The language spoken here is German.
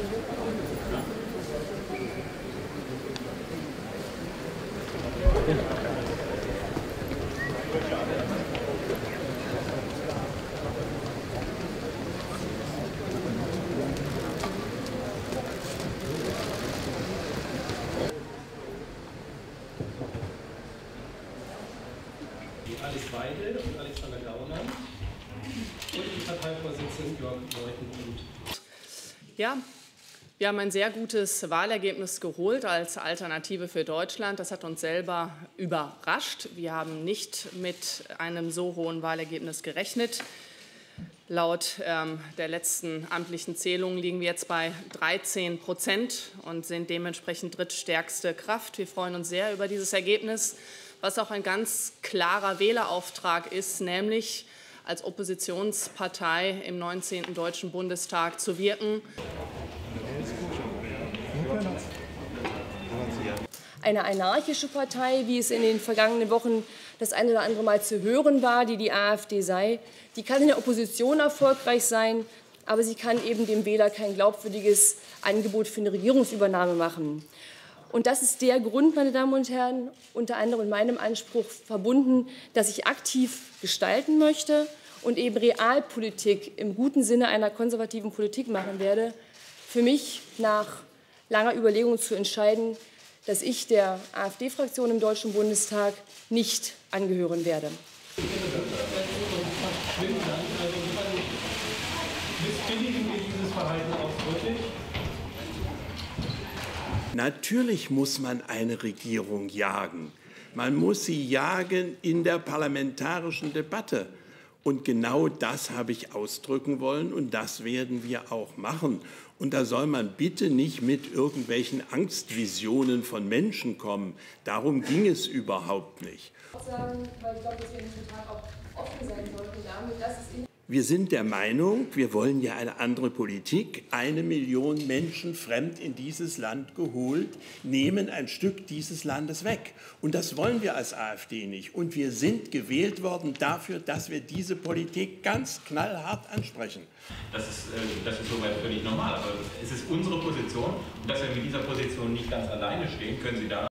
Alice Weidel und Alexander Gauland und die Parteivorsitzenden Jörg Leutenmund. Ja, wir haben ein sehr gutes Wahlergebnis geholt als Alternative für Deutschland. Das hat uns selber überrascht. Wir haben nicht mit einem so hohen Wahlergebnis gerechnet. Laut der letzten amtlichen Zählung liegen wir jetzt bei 13% und sind dementsprechend drittstärkste Kraft. Wir freuen uns sehr über dieses Ergebnis, was auch ein ganz klarer Wählerauftrag ist, nämlich als Oppositionspartei im 19. Deutschen Bundestag zu wirken. Eine anarchische Partei, wie es in den vergangenen Wochen das eine oder andere Mal zu hören war, die AfD sei, die kann in der Opposition erfolgreich sein, aber sie kann eben dem Wähler kein glaubwürdiges Angebot für eine Regierungsübernahme machen. Und das ist der Grund, meine Damen und Herren, unter anderem in meinem Anspruch verbunden, dass ich aktiv gestalten möchte und eben Realpolitik im guten Sinne einer konservativen Politik machen werde, für mich nach langer Überlegung zu entscheiden, dass ich der AfD-Fraktion im Deutschen Bundestag nicht angehören werde. Missbilligen wir dieses Verhalten ausdrücklich? Natürlich muss man eine Regierung jagen. Man muss sie jagen in der parlamentarischen Debatte. Und genau das habe ich ausdrücken wollen und das werden wir auch machen. Und da soll man bitte nicht mit irgendwelchen Angstvisionen von Menschen kommen. Darum ging es überhaupt nicht. Wir sind der Meinung, wir wollen ja eine andere Politik. 1 Million Menschen fremd in dieses Land geholt, nehmen ein Stück dieses Landes weg. Und das wollen wir als AfD nicht. Und wir sind gewählt worden dafür, dass wir diese Politik ganz knallhart ansprechen. Das ist soweit völlig normal. Aber es ist unsere Position. Und dass wir mit dieser Position nicht ganz alleine stehen, können Sie da